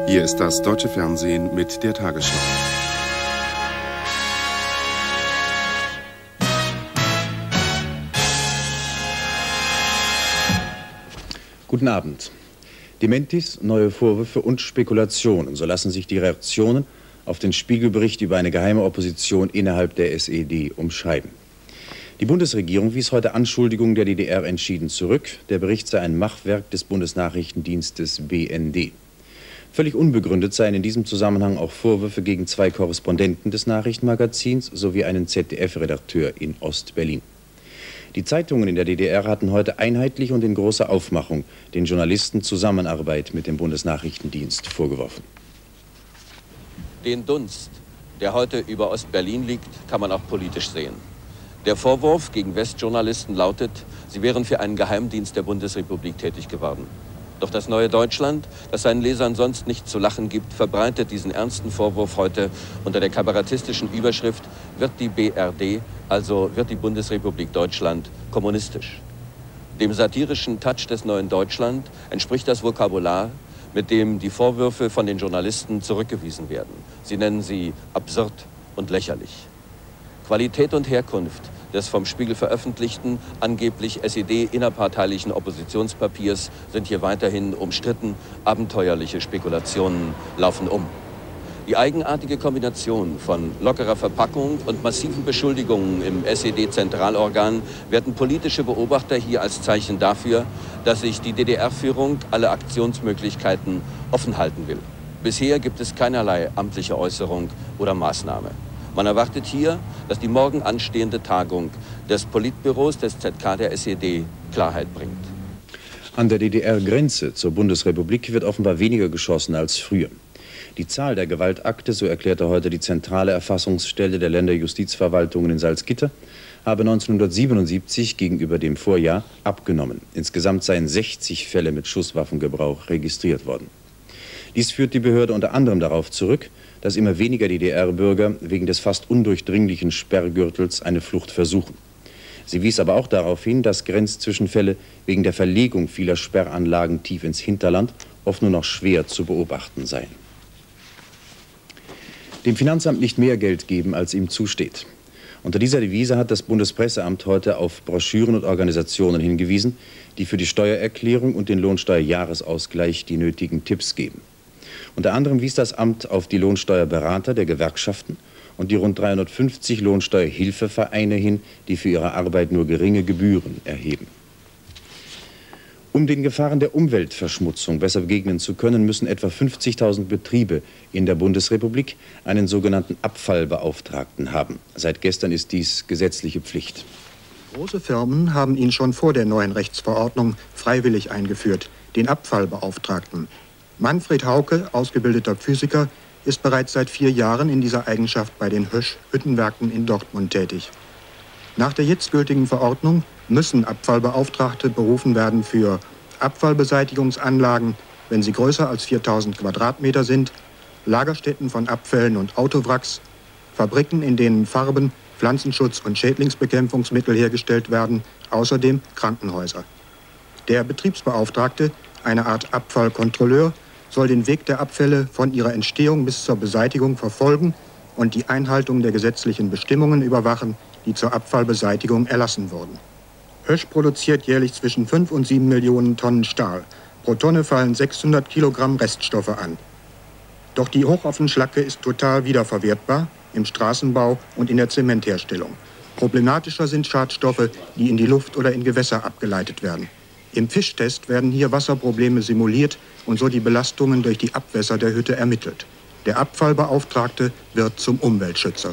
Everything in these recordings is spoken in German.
Hier ist das deutsche Fernsehen mit der Tagesschau. Guten Abend. Dementis, neue Vorwürfe und Spekulationen. So lassen sich die Reaktionen auf den Spiegelbericht über eine geheime Opposition innerhalb der SED umschreiben. Die Bundesregierung wies heute Anschuldigungen der DDR entschieden zurück. Der Bericht sei ein Machwerk des Bundesnachrichtendienstes BND. Völlig unbegründet seien in diesem Zusammenhang auch Vorwürfe gegen 2 Korrespondenten des Nachrichtenmagazins sowie einen ZDF-Redakteur in Ostberlin. Die Zeitungen in der DDR hatten heute einheitlich und in großer Aufmachung den Journalisten Zusammenarbeit mit dem Bundesnachrichtendienst vorgeworfen. Den Dunst, der heute über Ostberlin liegt, kann man auch politisch sehen. Der Vorwurf gegen Westjournalisten lautet, sie wären für einen Geheimdienst der Bundesrepublik tätig geworden. Doch das neue Deutschland, das seinen Lesern sonst nicht zu lachen gibt, verbreitet diesen ernsten Vorwurf heute unter der kabarettistischen Überschrift „Wird die BRD, also wird die Bundesrepublik Deutschland, kommunistisch?" Dem satirischen Touch des neuen Deutschland entspricht das Vokabular, mit dem die Vorwürfe von den Journalisten zurückgewiesen werden. Sie nennen sie absurd und lächerlich. Qualität und Herkunft des vom Spiegel veröffentlichten, angeblich SED-innerparteilichen Oppositionspapiers sind hier weiterhin umstritten. Abenteuerliche Spekulationen laufen um. Die eigenartige Kombination von lockerer Verpackung und massiven Beschuldigungen im SED-Zentralorgan werten politische Beobachter hier als Zeichen dafür, dass sich die DDR-Führung alle Aktionsmöglichkeiten offen halten will. Bisher gibt es keinerlei amtliche Äußerung oder Maßnahme. Man erwartet hier, dass die morgen anstehende Tagung des Politbüros des ZK der SED Klarheit bringt. An der DDR-Grenze zur Bundesrepublik wird offenbar weniger geschossen als früher. Die Zahl der Gewaltakte, so erklärte heute die zentrale Erfassungsstelle der Länderjustizverwaltungen in Salzgitter, habe 1977 gegenüber dem Vorjahr abgenommen. Insgesamt seien 60 Fälle mit Schusswaffengebrauch registriert worden. Dies führt die Behörde unter anderem darauf zurück, dass immer weniger DDR-Bürger wegen des fast undurchdringlichen Sperrgürtels eine Flucht versuchen. Sie wies aber auch darauf hin, dass Grenzzwischenfälle wegen der Verlegung vieler Sperranlagen tief ins Hinterland oft nur noch schwer zu beobachten seien. Dem Finanzamt nicht mehr Geld geben, als ihm zusteht. Unter dieser Devise hat das Bundespresseamt heute auf Broschüren und Organisationen hingewiesen, die für die Steuererklärung und den Lohnsteuerjahresausgleich die nötigen Tipps geben. Unter anderem wies das Amt auf die Lohnsteuerberater der Gewerkschaften und die rund 350 Lohnsteuerhilfevereine hin, die für ihre Arbeit nur geringe Gebühren erheben. Um den Gefahren der Umweltverschmutzung besser begegnen zu können, müssen etwa 50.000 Betriebe in der Bundesrepublik einen sogenannten Abfallbeauftragten haben. Seit gestern ist dies gesetzliche Pflicht. Große Firmen haben ihn schon vor der neuen Rechtsverordnung freiwillig eingeführt, den Abfallbeauftragten. Manfred Hauke, ausgebildeter Physiker, ist bereits seit 4 Jahren in dieser Eigenschaft bei den Hösch-Hüttenwerken in Dortmund tätig. Nach der jetzt gültigen Verordnung müssen Abfallbeauftragte berufen werden für Abfallbeseitigungsanlagen, wenn sie größer als 4000 Quadratmeter sind, Lagerstätten von Abfällen und Autowracks, Fabriken, in denen Farben, Pflanzenschutz- und Schädlingsbekämpfungsmittel hergestellt werden, außerdem Krankenhäuser. Der Betriebsbeauftragte, eine Art Abfallkontrolleur, soll den Weg der Abfälle von ihrer Entstehung bis zur Beseitigung verfolgen und die Einhaltung der gesetzlichen Bestimmungen überwachen, die zur Abfallbeseitigung erlassen wurden. Hösch produziert jährlich zwischen 5 und 7 Millionen Tonnen Stahl. Pro Tonne fallen 600 Kilogramm Reststoffe an. Doch die Hochoffenschlacke ist total wiederverwertbar im Straßenbau und in der Zementherstellung. Problematischer sind Schadstoffe, die in die Luft oder in Gewässer abgeleitet werden. Im Fischtest werden hier Wasserprobleme simuliert und so die Belastungen durch die Abwässer der Hütte ermittelt. Der Abfallbeauftragte wird zum Umweltschützer.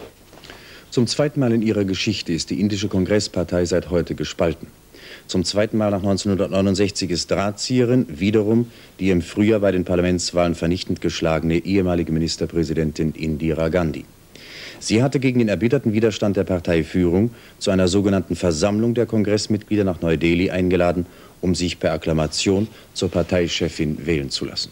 Zum zweiten Mal in ihrer Geschichte ist die indische Kongresspartei seit heute gespalten. Zum zweiten Mal nach 1969 ist Drahtzieherin wiederum die im Frühjahr bei den Parlamentswahlen vernichtend geschlagene ehemalige Ministerpräsidentin Indira Gandhi. Sie hatte gegen den erbitterten Widerstand der Parteiführung zu einer sogenannten Versammlung der Kongressmitglieder nach Neu-Delhi eingeladen, um sich per Akklamation zur Parteichefin wählen zu lassen.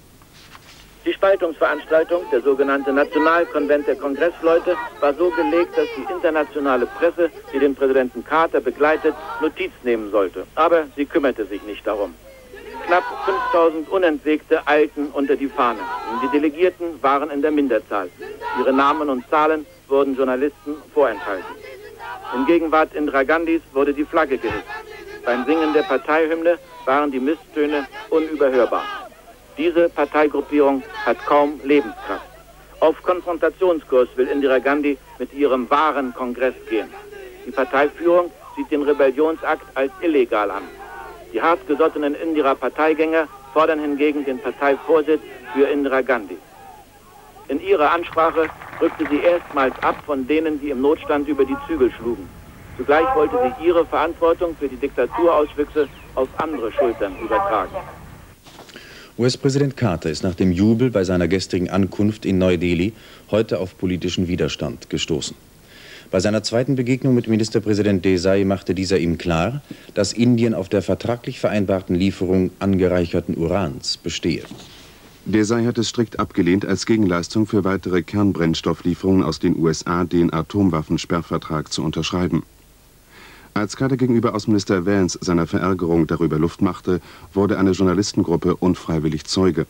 Die Spaltungsveranstaltung, der sogenannte Nationalkonvent der Kongressleute, war so gelegt, dass die internationale Presse, die den Präsidenten Carter begleitet, Notiz nehmen sollte. Aber sie kümmerte sich nicht darum. Knapp 5000 Unentwegte eilten unter die Fahne. Die Delegierten waren in der Minderzahl. Ihre Namen und Zahlen wurden Journalisten vorenthalten. In Gegenwart Indira Gandhis wurde die Flagge gehisst. Beim Singen der Parteihymne waren die Misstöne unüberhörbar. Diese Parteigruppierung hat kaum Lebenskraft. Auf Konfrontationskurs will Indira Gandhi mit ihrem wahren Kongress gehen. Die Parteiführung sieht den Rebellionsakt als illegal an. Die hartgesottenen Indira-Parteigänger fordern hingegen den Parteivorsitz für Indira Gandhi. In ihrer Ansprache rückte sie erstmals ab von denen, die im Notstand über die Zügel schlugen. Zugleich wollte sie ihre Verantwortung für die Diktaturauswüchse auf andere Schultern übertragen. US-Präsident Carter ist nach dem Jubel bei seiner gestrigen Ankunft in Neu-Delhi heute auf politischen Widerstand gestoßen. Bei seiner zweiten Begegnung mit Ministerpräsident Desai machte dieser ihm klar, dass Indien auf der vertraglich vereinbarten Lieferung angereicherten Urans bestehe. Desai hat es strikt abgelehnt, als Gegenleistung für weitere Kernbrennstofflieferungen aus den USA den Atomwaffensperrvertrag zu unterschreiben. Als Carter gegenüber Außenminister Vance seiner Verärgerung darüber Luft machte, wurde eine Journalistengruppe unfreiwillig Zeuge.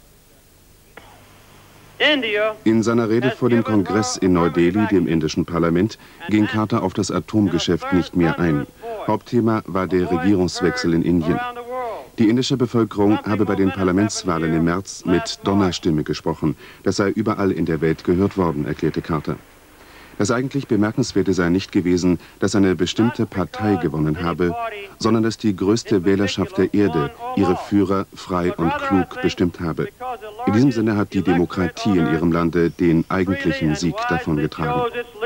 In seiner Rede vor dem Kongress in Neu-Delhi, dem indischen Parlament, ging Carter auf das Atomgeschäft nicht mehr ein. Hauptthema war der Regierungswechsel in Indien. Die indische Bevölkerung habe bei den Parlamentswahlen im März mit Donnerstimme gesprochen. Das sei überall in der Welt gehört worden, erklärte Carter. Das eigentlich Bemerkenswerte sei nicht gewesen, dass eine bestimmte Partei gewonnen habe, sondern dass die größte Wählerschaft der Erde ihre Führer frei und klug bestimmt habe. In diesem Sinne hat die Demokratie in ihrem Lande den eigentlichen Sieg davongetragen.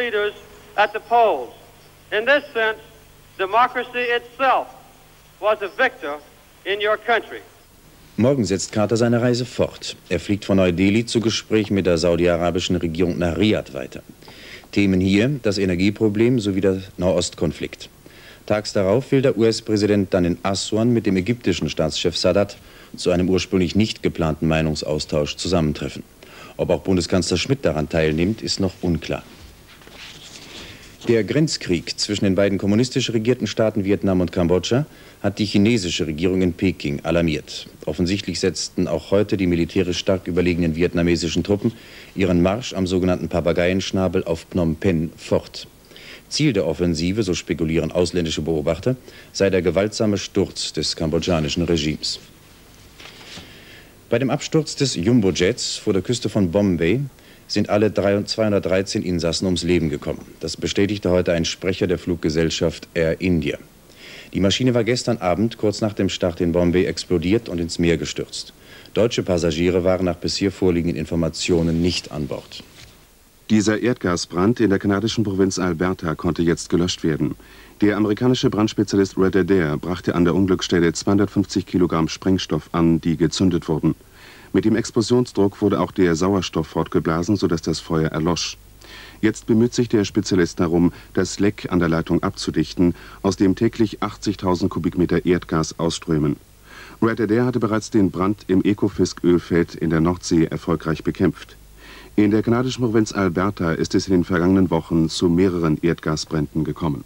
Morgen setzt Carter seine Reise fort. Er fliegt von Neu-Delhi zu Gesprächen mit der saudi-arabischen Regierung nach Riad weiter. Themen hier das Energieproblem sowie der Nahostkonflikt. Tags darauf will der US-Präsident dann in Aswan mit dem ägyptischen Staatschef Sadat zu einem ursprünglich nicht geplanten Meinungsaustausch zusammentreffen. Ob auch Bundeskanzler Schmidt daran teilnimmt, ist noch unklar. Der Grenzkrieg zwischen den beiden kommunistisch regierten Staaten Vietnam und Kambodscha hat die chinesische Regierung in Peking alarmiert. Offensichtlich setzten auch heute die militärisch stark überlegenen vietnamesischen Truppen ihren Marsch am sogenannten Papageienschnabel auf Phnom Penh fort. Ziel der Offensive, so spekulieren ausländische Beobachter, sei der gewaltsame Sturz des kambodschanischen Regimes. Bei dem Absturz des Jumbo-Jets vor der Küste von Bombay sind alle 213 Insassen ums Leben gekommen. Das bestätigte heute ein Sprecher der Fluggesellschaft Air India. Die Maschine war gestern Abend kurz nach dem Start in Bombay explodiert und ins Meer gestürzt. Deutsche Passagiere waren nach bisher vorliegenden Informationen nicht an Bord. Dieser Erdgasbrand in der kanadischen Provinz Alberta konnte jetzt gelöscht werden. Der amerikanische Brandspezialist Red Adair brachte an der Unglücksstelle 250 Kilogramm Sprengstoff an, die gezündet wurden. Mit dem Explosionsdruck wurde auch der Sauerstoff fortgeblasen, sodass das Feuer erlosch. Jetzt bemüht sich der Spezialist darum, das Leck an der Leitung abzudichten, aus dem täglich 80.000 Kubikmeter Erdgas ausströmen. Red Adair hatte bereits den Brand im Ekofisk-Ölfeld in der Nordsee erfolgreich bekämpft. In der kanadischen Provinz Alberta ist es in den vergangenen Wochen zu mehreren Erdgasbränden gekommen.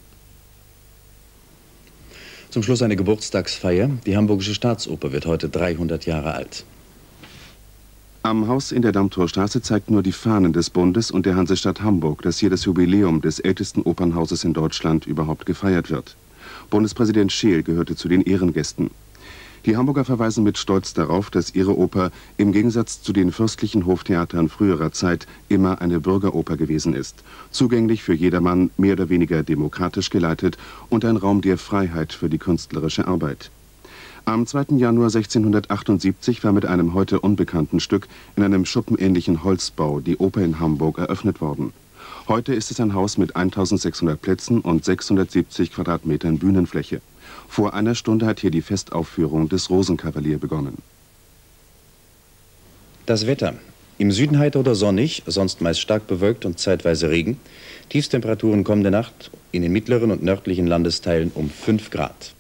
Zum Schluss eine Geburtstagsfeier. Die Hamburgische Staatsoper wird heute 300 Jahre alt. Am Haus in der Dammtorstraße zeigt nur die Fahnen des Bundes und der Hansestadt Hamburg, dass hier das Jubiläum des ältesten Opernhauses in Deutschland überhaupt gefeiert wird. Bundespräsident Scheel gehörte zu den Ehrengästen. Die Hamburger verweisen mit Stolz darauf, dass ihre Oper im Gegensatz zu den fürstlichen Hoftheatern früherer Zeit immer eine Bürgeroper gewesen ist. Zugänglich für jedermann, mehr oder weniger demokratisch geleitet und ein Raum der Freiheit für die künstlerische Arbeit. Am 2. Januar 1678 war mit einem heute unbekannten Stück in einem schuppenähnlichen Holzbau die Oper in Hamburg eröffnet worden. Heute ist es ein Haus mit 1600 Plätzen und 670 Quadratmetern Bühnenfläche. Vor einer Stunde hat hier die Festaufführung des Rosenkavalier begonnen. Das Wetter. Im Süden heiter oder sonnig, sonst meist stark bewölkt und zeitweise Regen. Tiefstemperaturen kommende Nacht in den mittleren und nördlichen Landesteilen um 5 Grad.